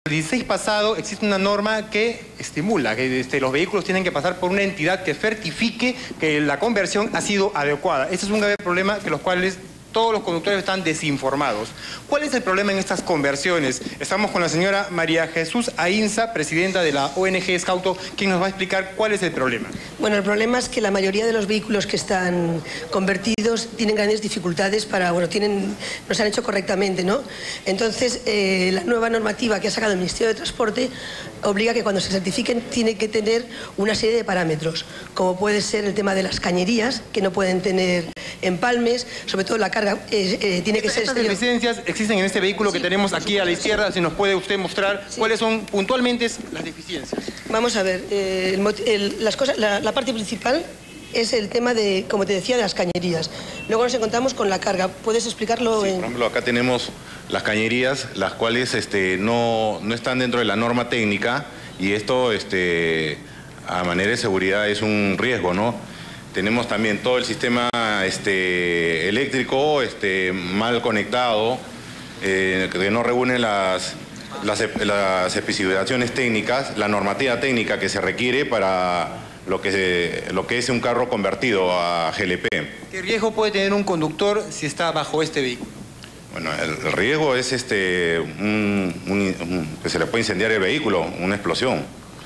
El 16 pasado existe una norma que estimula que los vehículos tienen que pasar por una entidad que certifique que la conversión ha sido adecuada. Este es un grave problema que los cuales todos los conductores están desinformados. ¿Cuál es el problema en estas conversiones? Estamos con la señora María Jesús Ainza, presidenta de la ONG Scauto, quien nos va a explicar cuál es el problema. Bueno, el problema es que la mayoría de los vehículos que están convertidos tienen grandes dificultades para, no se han hecho correctamente, ¿no? Entonces, la nueva normativa que ha sacado el Ministerio de Transporte obliga que cuando se certifiquen tiene que tener una serie de parámetros, como puede ser el tema de las cañerías, que no pueden tener empalmes, sobre todo la carga tiene que ser... ¿Estas deficiencias existen en este vehículo que tenemos aquí a la izquierda? Si nos puede usted mostrar cuáles son puntualmente las deficiencias. Vamos a ver, la parte principal es el tema de, como te decía, de las cañerías. Luego nos encontramos con la carga. ¿Puedes explicarlo? Sí, por ejemplo, acá tenemos las cañerías, las cuales no están dentro de la norma técnica, y esto a manera de seguridad es un riesgo, ¿no? Tenemos también todo el sistema eléctrico mal conectado, que no reúne las especificaciones técnicas, la normativa técnica que se requiere para lo que es un carro convertido a GLP. ¿Qué riesgo puede tener un conductor si está bajo este vehículo? Bueno, el riesgo es que se le puede incendiar el vehículo, una explosión.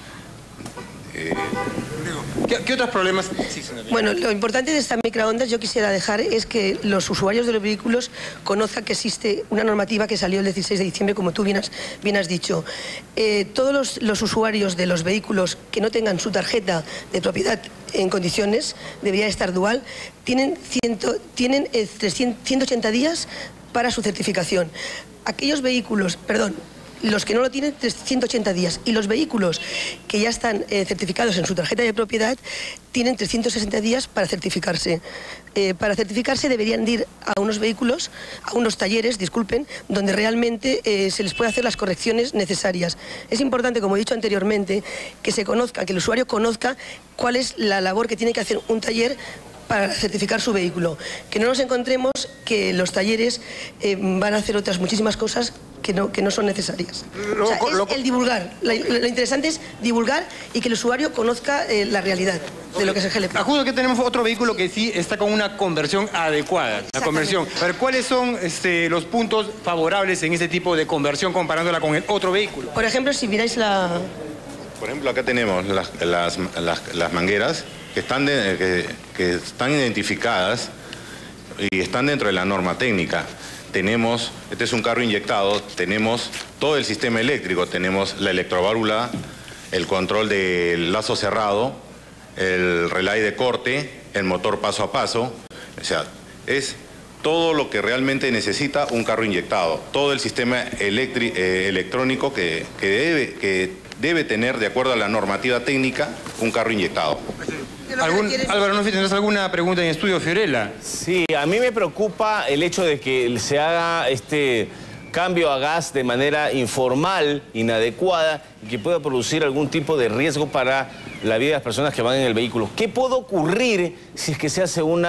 ¿Qué otros problemas existen? Bueno, lo importante de estas microondas yo quisiera dejar es que los usuarios de los vehículos conozcan que existe una normativa que salió el 16 de diciembre, como tú bien has dicho. Todos los usuarios de los vehículos que no tengan su tarjeta de propiedad en condiciones, debería estar dual, tienen 180 días para su certificación. Aquellos vehículos, los que no lo tienen, 180 días. Y los vehículos que ya están certificados en su tarjeta de propiedad tienen 360 días para certificarse. Para certificarse deberían de ir a unos talleres, donde realmente se les puede hacer las correcciones necesarias. Es importante, como he dicho anteriormente, que se conozca, que el usuario conozca cuál es la labor que tiene que hacer un taller para certificar su vehículo. Que no nos encontremos que los talleres van a hacer otras muchísimas cosas que no son necesarias. El divulgar. Lo interesante es divulgar y que el usuario conozca la realidad de lo que es el GLP. Ajusto que tenemos otro vehículo que sí está con una conversión adecuada. La conversión. A ver, ¿cuáles son los puntos favorables en este tipo de conversión comparándola con el otro vehículo? Por ejemplo, si miráis la... Por ejemplo, acá tenemos las mangueras que están identificadas y están dentro de la norma técnica. Este es un carro inyectado, tenemos todo el sistema eléctrico, tenemos la electroválvula, el control del lazo cerrado, el relay de corte, el motor paso a paso, o sea, es todo lo que realmente necesita un carro inyectado, todo el sistema electrónico que debe tener, de acuerdo a la normativa técnica, un carro inyectado. Álvaro, no sé si tendrás alguna pregunta en estudio, Fiorella. Sí, a mí me preocupa el hecho de que se haga este cambio a gas de manera informal, inadecuada, y que pueda producir algún tipo de riesgo para la vida de las personas que van en el vehículo. ¿Qué puede ocurrir si es que se hace un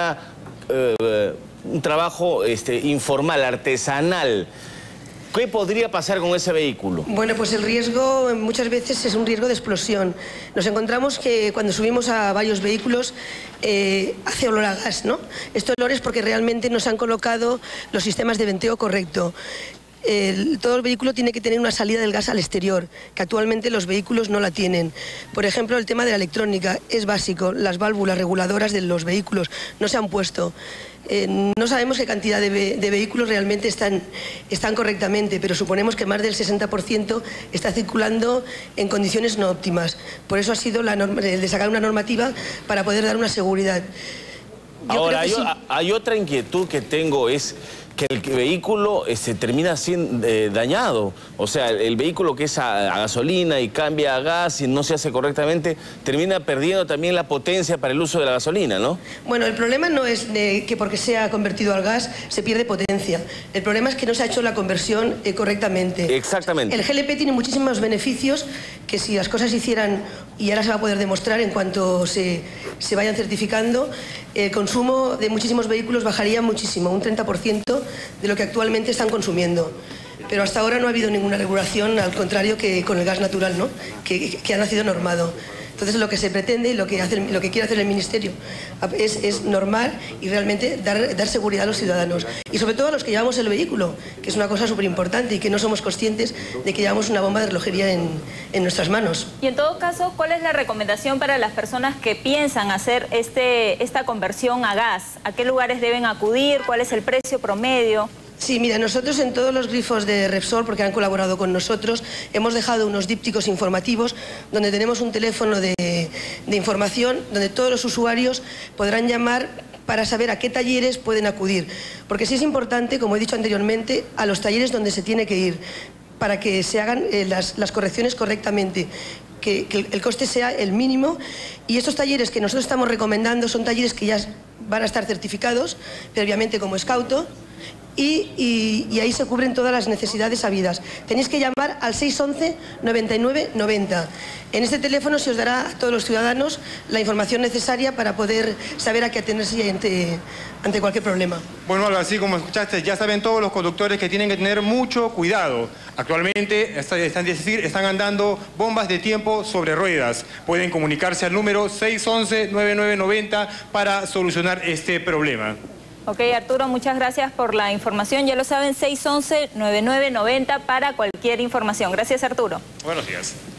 trabajo informal, artesanal? ¿Qué podría pasar con ese vehículo? Bueno, pues el riesgo muchas veces es un riesgo de explosión. Nos encontramos que cuando subimos a varios vehículos hace olor a gas, ¿no? Este olor es porque realmente no se han colocado los sistemas de venteo correcto. Todo el vehículo tiene que tener una salida del gas al exterior, que actualmente los vehículos no la tienen. Por ejemplo, el tema de la electrónica es básico. Las válvulas reguladoras de los vehículos no se han puesto. No sabemos qué cantidad de vehículos realmente están correctamente, pero suponemos que más del 60% está circulando en condiciones no óptimas. Por eso ha sido el de sacar una normativa para poder dar una seguridad. Ahora, hay otra inquietud que tengo, es que el vehículo termina siendo dañado. O sea, el vehículo que es a gasolina y cambia a gas y no se hace correctamente, termina perdiendo también la potencia para el uso de la gasolina, ¿no? Bueno, el problema no es que porque sea convertido al gas se pierde potencia. El problema es que no se ha hecho la conversión correctamente. Exactamente. El GLP tiene muchísimos beneficios que si las cosas se hicieran, y ahora se va a poder demostrar en cuanto se vayan certificando, el consumo de muchísimos vehículos bajaría muchísimo, un 30% de lo que actualmente están consumiendo. pero hasta ahora no ha habido ninguna regulación, al contrario que con el gas natural, ¿no? que ha nacido normado. Entonces lo que se pretende y lo que quiere hacer el Ministerio es normar y realmente dar seguridad a los ciudadanos. Y sobre todo a los que llevamos el vehículo, que es una cosa súper importante y que no somos conscientes de que llevamos una bomba de relojería en nuestras manos. Y en todo caso, ¿cuál es la recomendación para las personas que piensan hacer esta conversión a gas? ¿A qué lugares deben acudir? ¿Cuál es el precio promedio? Sí, mira, nosotros en todos los grifos de Repsol, porque han colaborado con nosotros, hemos dejado unos dípticos informativos donde tenemos un teléfono de información donde todos los usuarios podrán llamar para saber a qué talleres pueden acudir. Porque sí es importante, como he dicho anteriormente, a los talleres donde se tiene que ir para que se hagan las correcciones correctamente, que el coste sea el mínimo. Y estos talleres que nosotros estamos recomendando son talleres que ya van a estar certificados previamente como Escauto. Y ahí se cubren todas las necesidades habidas. Tenéis que llamar al 611 99 90. En este teléfono se os dará a todos los ciudadanos la información necesaria para poder saber a qué atenerse ante cualquier problema. Bueno, Alba, así como escuchaste, ya saben todos los conductores que tienen que tener mucho cuidado. Actualmente están andando bombas de tiempo sobre ruedas. Pueden comunicarse al número 611 99 90 para solucionar este problema. Ok, Arturo, muchas gracias por la información. Ya lo saben, 611-9990 para cualquier información. Gracias, Arturo. Buenos días.